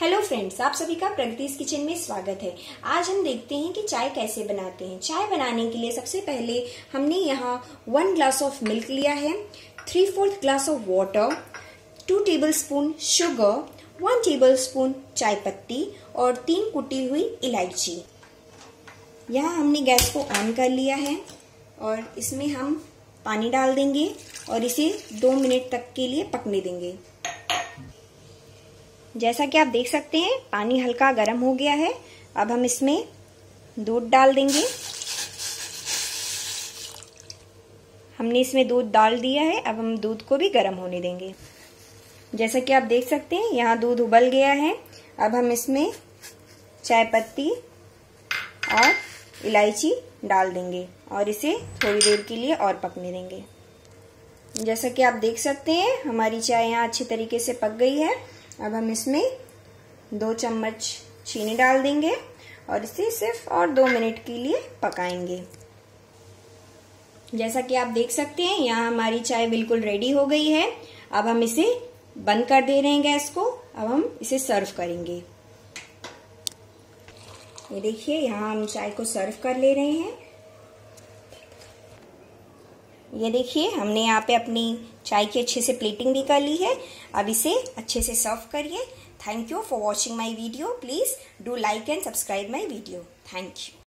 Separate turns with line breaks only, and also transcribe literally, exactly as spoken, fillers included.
Hello friends, आप सभी का प्रगति किचन में स्वागत है। आज हम देखते हैं कि चाय कैसे बनाते हैं। चाय बनाने के लिए सबसे पहले हमने यहाँ वन ग्लास ऑफ मिल्क लिया है, three fourth glass of water, two tablespoon sugar, one tablespoon चाय पत्ती और तीन कुटी हुई इलायची। यहाँ हमने गैस को ऑन कर लिया है और इसमें हम पानी डाल देंगे और इसे दो मिनट तक के लिए पकने देंगे। जैसा कि आप देख सकते हैं पानी हल्का गर्म हो गया है। अब हम इसमें दूध डाल देंगे। हमने इसमें दूध डाल दिया है। अब हम दूध को भी गर्म होने देंगे। जैसा कि आप देख सकते हैं यहाँ दूध उबल गया है। अब हम इसमें चाय पत्ती और इलायची डाल देंगे और इसे थोड़ी देर के लिए और पकने देंगे। जैसा कि आप देख सकते हैं हमारी चाय यहाँ अच्छी तरीके से पक गई है। अब हम इसमें दो चम्मच चीनी डाल देंगे और इसे सिर्फ और दो मिनट के लिए पकाएंगे। जैसा कि आप देख सकते हैं यहाँ हमारी चाय बिल्कुल रेडी हो गई है। अब हम इसे बंद कर दे रहे हैं गैस को। अब हम इसे सर्व करेंगे। ये देखिए यहाँ हम चाय को सर्व कर ले रहे हैं। ये देखिए हमने यहाँ पे अपनी चाय की अच्छे से प्लेटिंग भी कर ली है। अब इसे अच्छे से सर्व करिए। Thank you for watching my video. Please do like and subscribe my video. Thank you.